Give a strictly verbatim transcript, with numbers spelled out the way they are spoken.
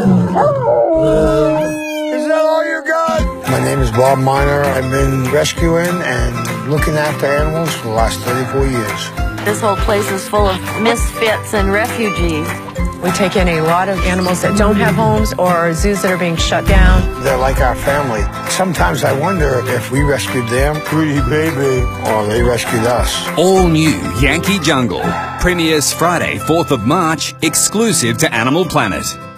Is that all you got? My name is Bob Miner. I've been rescuing and looking after animals for the last thirty-four years. This whole place is full of misfits and refugees. We take in a lot of animals that don't have homes or zoos that are being shut down. They're like our family. Sometimes I wonder if we rescued them, pretty baby, or they rescued us. All new Yankee Jungle. Premieres Friday, fourth of March, exclusive to Animal Planet.